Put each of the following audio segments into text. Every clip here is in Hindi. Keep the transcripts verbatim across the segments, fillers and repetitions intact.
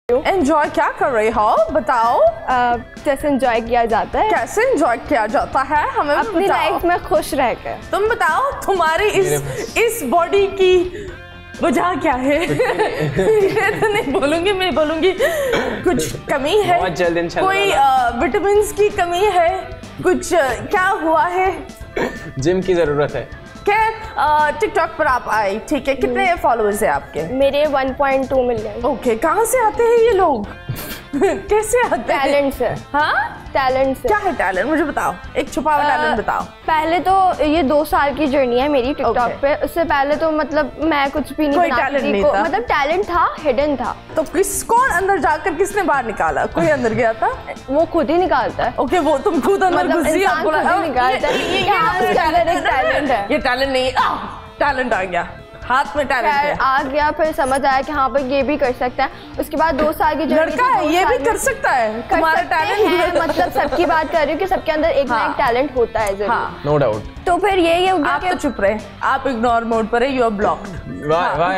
एंजॉय क्या कर रही हो बताओ। uh, कैसे एंजॉय किया जाता है? कैसे एंजॉय किया जाता है हमें अपनी लाइफ में खुश रहकर। तुम बताओ तुम्हारी इस इस बॉडी की वजह क्या है? ये तो नहीं बोलूंगी, मैं बोलूंगी कुछ कमी है, बहुत जल्द इंशाल्लाह कोई विटामिन की कमी है, कुछ क्या हुआ है? जिम की जरूरत है। क्या टिकटॉक पर आप आए, ठीक है, कितने फॉलोअर्स है आपके? मेरे one point two million. Okay, कहाँ से आते हैं ये लोग? कैसे आते हैं? टैलेंट से। हाँ, टैलेंट से। क्या है टैलेंट, मुझे बताओ, एक छुपा हुआ टैलेंट बताओ। पहले तो ये दो साल की जर्नी है मेरी टिकटॉक Okay. पे। उससे पहले तो मतलब मैं कुछ भी नहीं कोई बनाती talent थी, नहीं को, था। मतलब टैलेंट था, हिडन था। तो किस कौन अंदर जाकर किसने बाहर निकाला? कोई अंदर गया था? वो खुद ही निकालता है। ओके, वो तुम खुद अंदर मतलब घुसी इंसान और बोला, खुद ही "ओ, निकालता है ये- ये- कि हाँ, ये उसके अंदर एक talent है।" ये टैलेंट नहीं, टैलेंट आ गया हाथ में, टैलेंट है। आ गया, फिर समझ आया कि हाँ भाई ये भी कर सकता है। उसके बाद दो साल की जर्नी लड़का है, ये भी कर सकता है, तुम्हारा टैलेंट। मतलब सबकी बात कर रही हूँ कि सबके अंदर एक ना हाँ। एक टैलेंट होता है जरूर। हाँ। No doubt. तो फिर ये ये हो गया आप कि तो चुप रहे, आप इग्नोर मोड पर है, यू आर ब्लॉक्ड।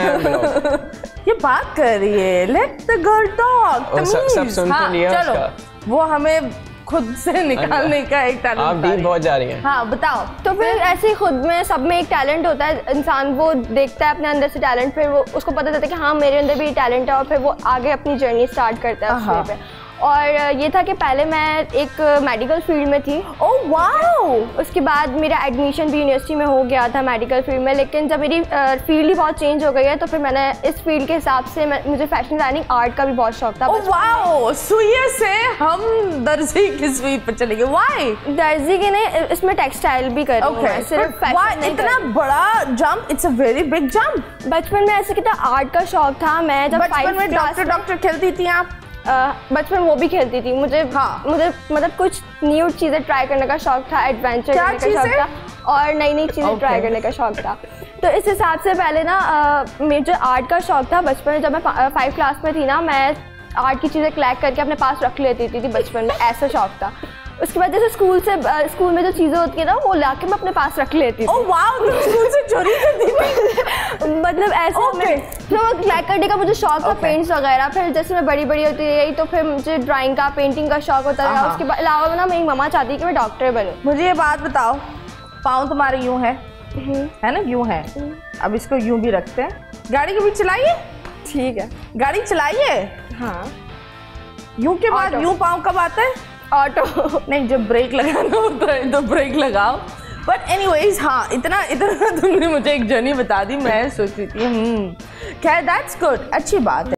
ये बात कर रही है, लेट द गर्ल टॉक। सब सब सुन तो लिया चलो, उसका। वो हमें खुद से निकालने का एक टैलेंट। आप डीप बहुत जा रही हैं। हाँ बताओ। तो फिर ऐसे ही खुद में सब में एक टैलेंट होता है। इंसान वो देखता है अपने अंदर से टैलेंट, फिर वो उसको पता चलता है कि हाँ मेरे अंदर भी टैलेंट है, और फिर वो आगे अपनी जर्नी स्टार्ट करता है हाँ। उसमें पे। और ये था कि पहले मैं एक मेडिकल फील्ड में थी। Oh wow. उसके बाद मेरा एडमिशन भी यूनिवर्सिटी में हो गया था मेडिकल फील्ड में, लेकिन जब मेरी फील्ड ही बहुत चेंज हो गई है तो फिर मैंने इस फील्ड के हिसाब से मैं, मुझे फैशन डिजाइनिंग आर्ट का भी बहुत शौक था। ओह वाओ, सुइया से हम दर्जी की सुई पर चले गए। व्हाई? दर्जी के नहीं, इसमें टेक्सटाइल भी कर रही हूँ मैं, सिर्फ फैशन नहीं कर इतना रही। बड़ा jump, it's a very big jump. बचपन में ऐसे कितना आर्ट का शौक था। मैं जब बचपन में फाइव क्लास डॉक्टर डॉक्टर खेलती थी आप? बचपन वो भी खेलती थी। मुझे हाँ। मुझे मतलब कुछ न्यू चीज़ें ट्राई करने का शौक था, एडवेंचर क्या करने का शौक चीज़ें? था, और नई नई चीज़ें Okay. ट्राई करने का शौक था। तो इस हिसाब से पहले ना अ, मेरे जो आर्ट का शौक था बचपन में, जब मैं फाइव क्लास में थी ना, मैं आर्ट की चीज़ें कलेक्ट करके अपने पास रख लेती थी, थी बचपन में, ऐसा शौक था। उसके बाद जैसे स्कूल से स्कूल में जो चीज़ें होती है ना, वो लाके मैं अपने पास रख लेती थी। ओह वाओ, तुम स्कूल से चोरी करती थी? मतलब ऐसे Okay. मैं फिर वो कलेक्ट करने का मुझे शौक था, Okay. पेंट्स वगैरह। फिर जैसे मैं बड़ी बड़ी होती गई तो फिर मुझे ड्राइंग का, पेंटिंग का शौक होता रहा। हाँ। उसके बाद अलावा ना मेरी मम्मा चाहती है कि मैं डॉक्टर बनूं। मुझे ये बात बताओ, पाँव तुम्हारे यूं है, है ना, यूं है। अब इसको यूं भी रखते हैं, गाड़ी कभी चलाइए? ठीक है। गाड़ी चलाइए। हाँ। यूं के बाद ऑटो। यूं पाँव कब आता है? ऑटो। नहीं, जब ब्रेक लगाना होता है तो ब्रेक लगाओ। बट एनीवेज, हाँ, इतना इतना तुमने मुझे एक जर्नी बता दी, मैं सोच रही थी हम्म खैर दैट्स गुड, अच्छी बात है।